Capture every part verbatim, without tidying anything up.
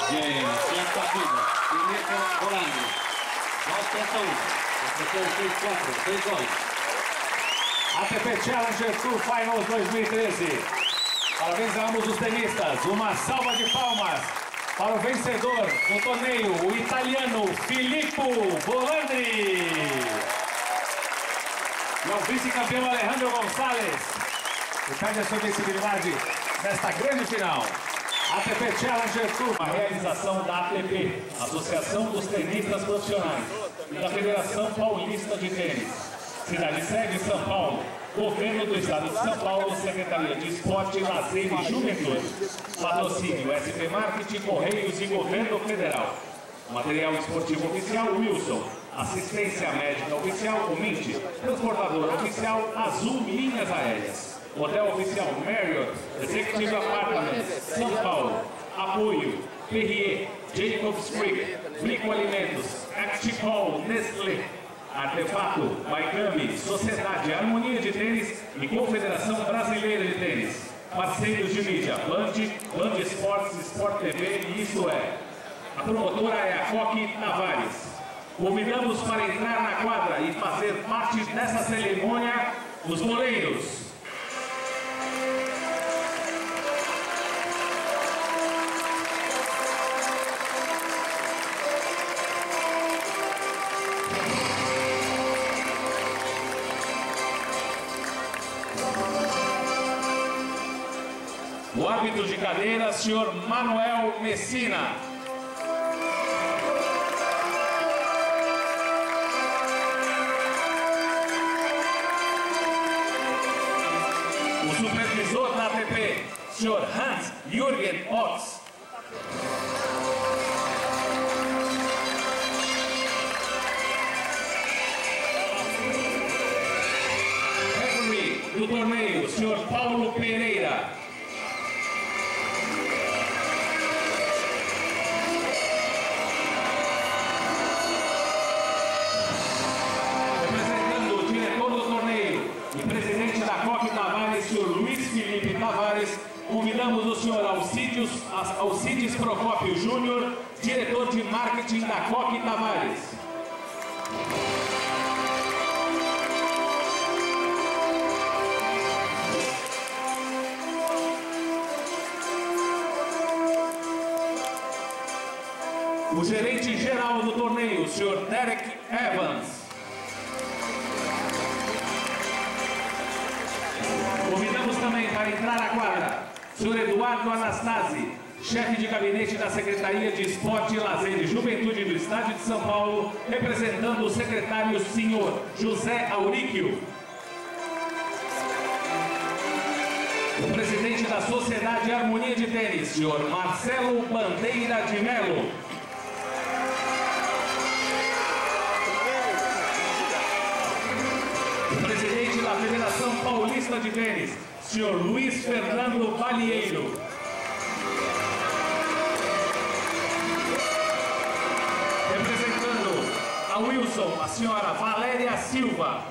centocinque, Filippo Volandi, ottantuno, seis quatro, seis dois. A T P Challenger Tour Finals dois mil e treze. Parabéns a ambos os tenistas. Uma salva de palmas para o vencedor do torneio, o italiano Filippo Volandi. E ao vice-campeão Alejandro Gonçalves, que perde a sua visibilidade nesta grande final. A T P Challenger Tour, a realização da A T P, Associação dos Tenistas Profissionais, e da Federação Paulista de Tênis. Cidade sede, São Paulo. Governo do Estado de São Paulo, Secretaria de Esporte, Lazer e Juventude. Patrocínio S P Marketing, Correios e Governo Federal. Material esportivo oficial, Wilson. Assistência médica oficial, o Mint. Transportador oficial, Azul Linhas Aéreas. Hotel oficial, Marriott. Executive Apartment, São Paulo. Apoio, Perrier, Jacobs Creek, Blico Alimentos, Acticol, Nestlé. Artefato, Baikami, Sociedade Harmonia de Tênis e Confederação Brasileira de Tênis. Parceiros de mídia, Band, Band Esportes, Sport T V e Isso É. A promotora é a Coque Tavares. Convidamos para entrar na quadra e fazer parte dessa cerimônia os goleiros. O árbitro de cadeira, senhor Manuel Messina. O supervisor da A T P, senhor Hans Jürgen Otz. Referee do torneio, senhor Paulo Pereira. Senhor Luiz Felipe Tavares, convidamos o senhor Alcides, Alcides Procópio Júnior, diretor de marketing da Coque Tavares. O gerente geral do torneio, o senhor Derek Evans. Convidamos também para entrar na quadra o senhor Eduardo Anastasi, chefe de gabinete da Secretaria de Esporte, Lazer e Juventude do Estado de São Paulo, representando o secretário senhor José Auríquio. O presidente da Sociedade Harmonia de Tênis, senhor Marcelo Bandeira de Melo. O presidente da Federação Paulista de Tênis, senhor Luiz Fernando Valieiro. Representando a Wilson, a senhora Valéria Silva.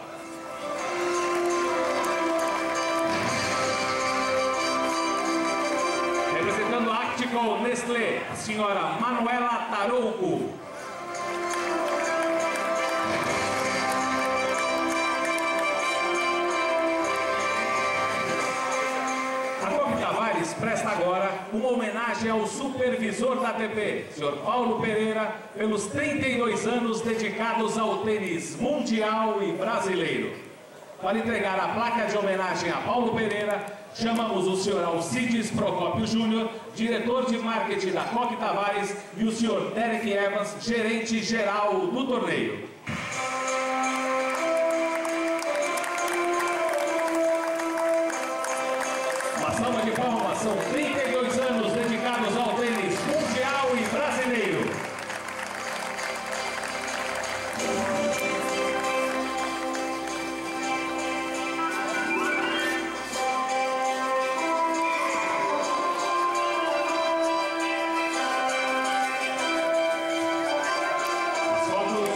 Representando a Acticol Nestlé, a senhora Manuela Tarouco. Presta agora uma homenagem ao supervisor da A T P, senhor Paulo Pereira, pelos trinta e dois anos dedicados ao tênis mundial e brasileiro. Para entregar a placa de homenagem a Paulo Pereira, chamamos o senhor Alcides Procópio Júnior, diretor de marketing da Coque Tavares, e o senhor Derek Evans, gerente geral do torneio. Salva de palmas, são trinta e dois anos dedicados ao tênis mundial e brasileiro. As fotos.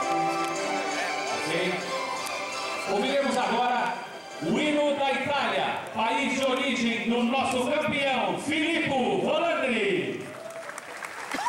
Ok. Ouviremos agora o hino da Itália, país de origem do nosso campeão, Filippo Volandi.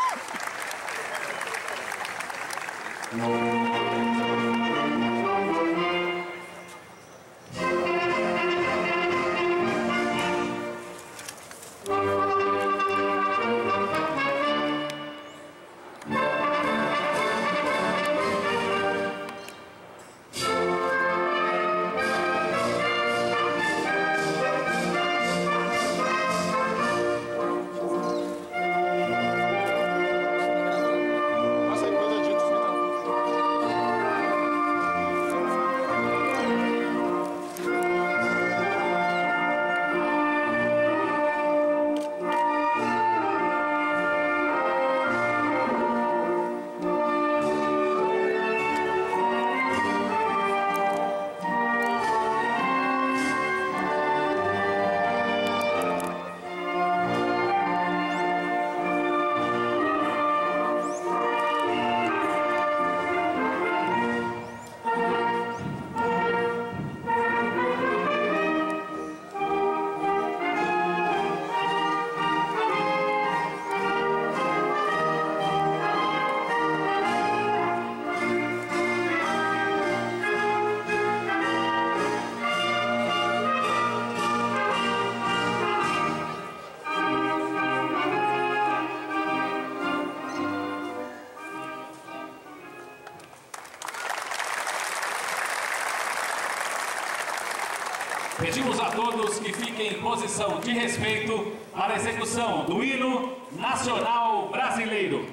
Pedimos a todos que fiquem em posição de respeito para a execução do hino nacional brasileiro.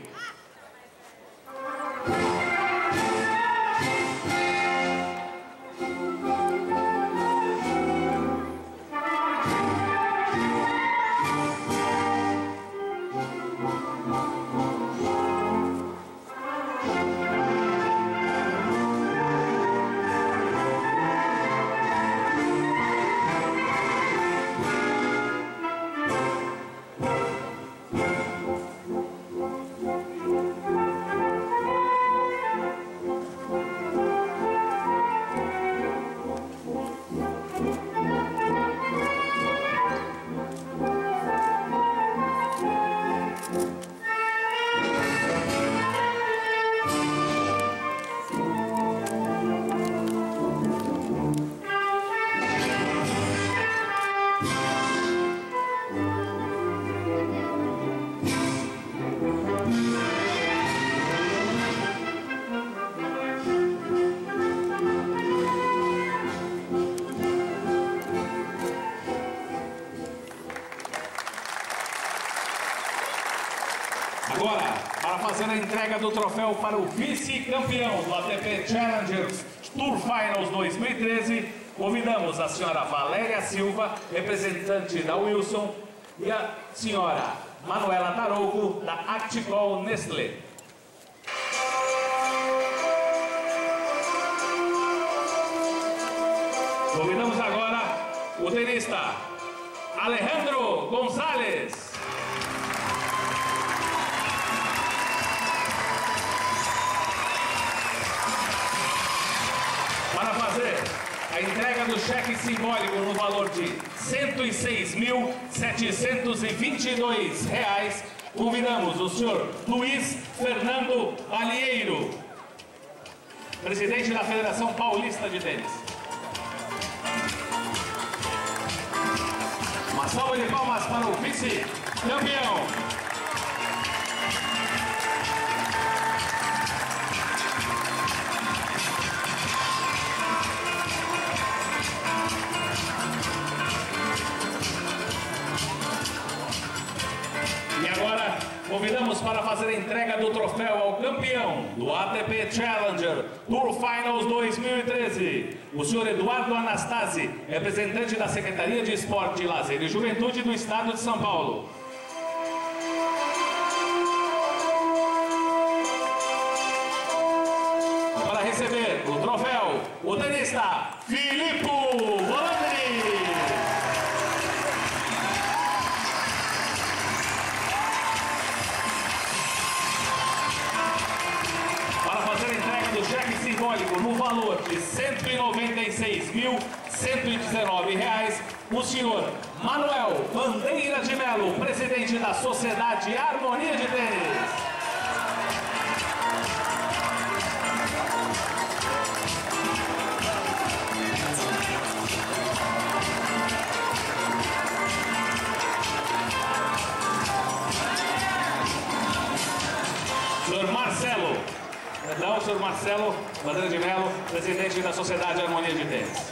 Agora, para fazer a entrega do troféu para o vice-campeão do A T P Challenger Tour Finals dois mil e treze, convidamos a senhora Valéria Silva, representante da Wilson, e a senhora Manuela Tarouco, da Acticol Nestlé. Convidamos agora o tenista Alejandro González. Para fazer a entrega do cheque simbólico no valor de cento e seis mil setecentos e vinte e dois reais, convidamos o senhor Luiz Fernando Alieiro, presidente da Federação Paulista de Tênis. Uma salva de palmas para o vice-campeão. E agora convidamos para fazer a entrega do troféu ao campeão do A T P Challenger Tour Finals dois mil e treze, o senhor Eduardo Anastasi, representante da Secretaria de Esporte, Lazer e Juventude do Estado de São Paulo. Para receber o troféu, o tenista Filippo Volandri. Cheque simbólico no valor de cento e noventa e seis mil cento e dezenove reais, o senhor Manuel Bandeira de Melo, presidente da Sociedade Harmonia de Tênis. Marcelo. Perdão, senhor Marcelo Bandeira de Melo, presidente da Sociedade Harmonia de Tênis.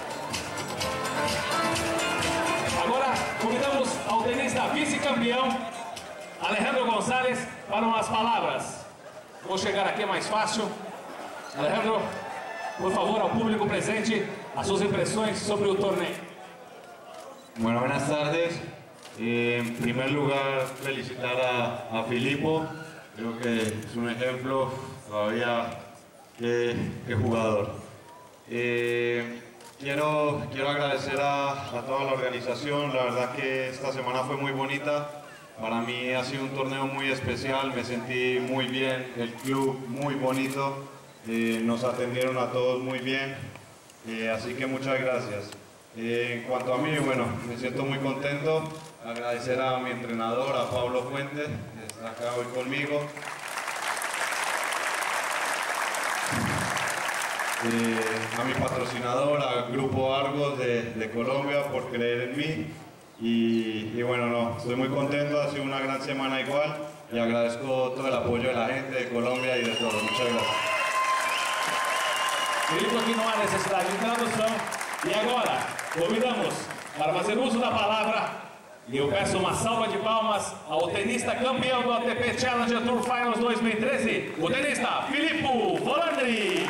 Agora, convidamos ao tenista vice-campeão, Alejandro González, para umas palavras. Vou chegar aqui, é mais fácil. Alejandro, por favor, ao público presente, as suas impressões sobre o torneio. Bueno, buenas tardes. Eh, en primer lugar, felicitar a, a Filippo. Creo que es un ejemplo todavía que, que jugador. Eh, quiero, quiero agradecer a, a toda la organización. La verdad que esta semana fue muy bonita. Para mí ha sido un torneo muy especial. Me sentí muy bien. El club muy bonito. Eh, nos atendieron a todos muy bien. Eh, así que muchas gracias. Eh, en cuanto a mí, bueno, me siento muy contento. Agradecer a mi entrenador, a Pablo Fuentes, que está acá hoy conmigo. Eh, a mi patrocinador, al Grupo Argos de, de Colombia, por creer en mí. Y, y bueno, no, estoy muy contento, ha sido una gran semana igual. Y agradezco todo el apoyo de la gente de Colombia y de todo. Muchas gracias. Filipe, aqui não há necessidade de tradução. E agora, convidamos para fazer uso da palavra, e eu peço uma salva de palmas ao tenista campeão do A T P Challenger Tour Finals dois mil e treze, o tenista Filippo Volandri.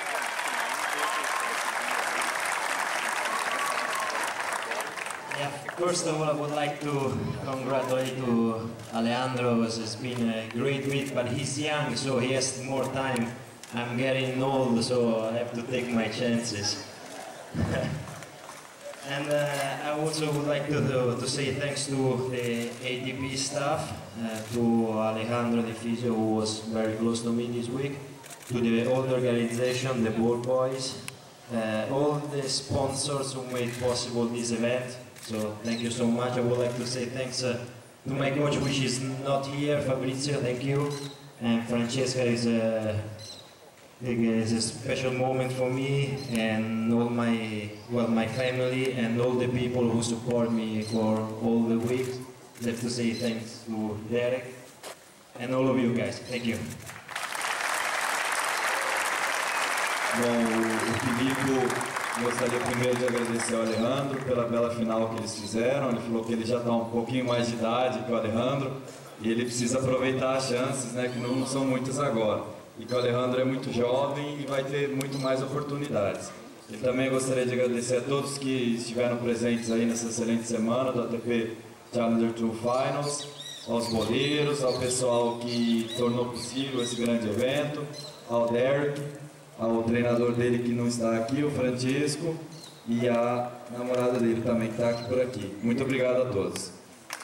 Yeah, first of all, I would like to congratulate to Alejandro. It's been a great week, but he's young, so he has more time. I'm getting old, so I have to take my chances. And uh, I also would like to, to, to say thanks to the A T P staff, uh, to Alejandro Di Fisio, who was very close to me this week, to the old organization, the Ball Boys, uh, all the sponsors who made possible this event. So thank you so much. I would like to say thanks uh, to my coach, which is not here, Fabrizio, thank you. And Francesca is uh, It's a special moment for me and all my, well, my family and all the people who support me for all the weeks. I have to say thanks to Derek and all of you guys. Thank you. Bom, o Filippo, gostaria primeiro de agradecer ao Alejandro pela bela final que eles fizeram. Ele falou que ele já está um pouquinho mais de idade que o Alejandro e ele precisa aproveitar as chances, né, que não são muitas agora. E que o Alejandro é muito jovem e vai ter muito mais oportunidades. E também gostaria de agradecer a todos que estiveram presentes aí nessa excelente semana do A T P Challenger Tour Finals, aos boleiros, ao pessoal que tornou possível esse grande evento, ao Derek, ao treinador dele que não está aqui, o Francisco, e a namorada dele também que está aqui por aqui. Muito obrigado a todos.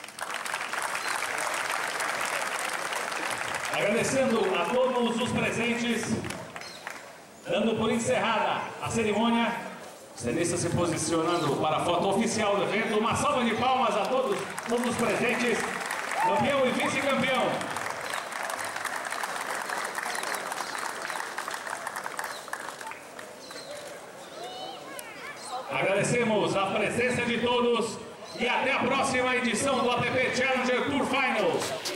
Agradecendo a todos os presentes, dando por encerrada a cerimônia, os tenistas se posicionando para a foto oficial do evento. Uma salva de palmas a todos, todos os presentes, campeão e vice-campeão. Agradecemos a presença de todos e até a próxima edição do A T P Challenger Tour Finals.